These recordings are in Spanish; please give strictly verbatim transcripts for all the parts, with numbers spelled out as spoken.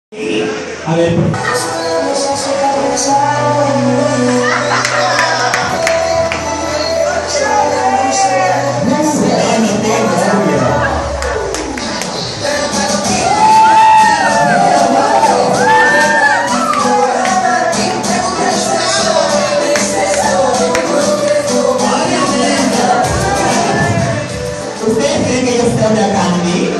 A ver, por... ¿Ustedes creen que yo soy una Candy?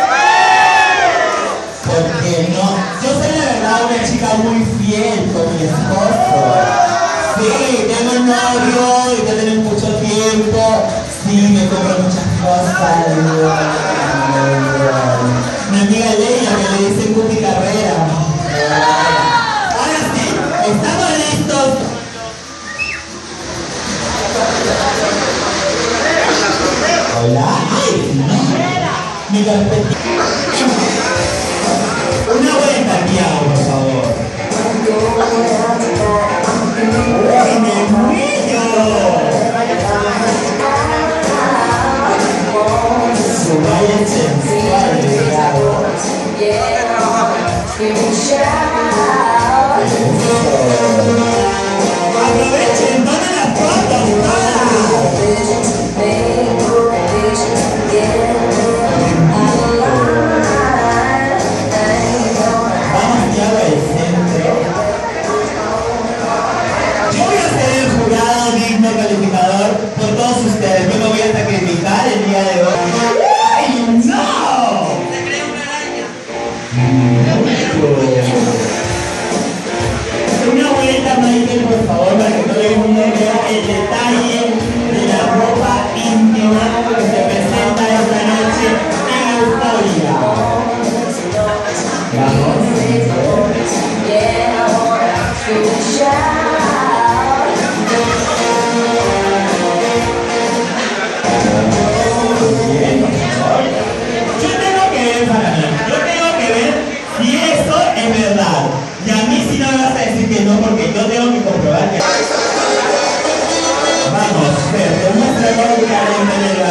Porque no, yo soy la verdad una chica muy fiel con mi esposo. Sí, tengo un novio y ya tenemos mucho tiempo. Sí, me compro muchas cosas. Mi amiga Leia que le dice Cuti Carrera. Ahora sí, ¿estamos listos? Hola. Ay, no. Mi perspectiva. Una vuelta aquí, por favor. ¡Uy, me muero! Su baile sensual, claro. Aprovechen, tomen las fotos, calificador por todos ustedes. Yo me voy a sacrificar el día de hoy. ¡Ay, no! Se crea una araña. Una vuelta, Michael, por favor, para que todo el mundo vea el detalle de la ropa íntima que se presenta esta noche en Euforia. Vamos. Es verdad, y a mí sí no me vas a decir que no, porque yo tengo que comprobar que... Vamos, Fer, demuestra todo el talento de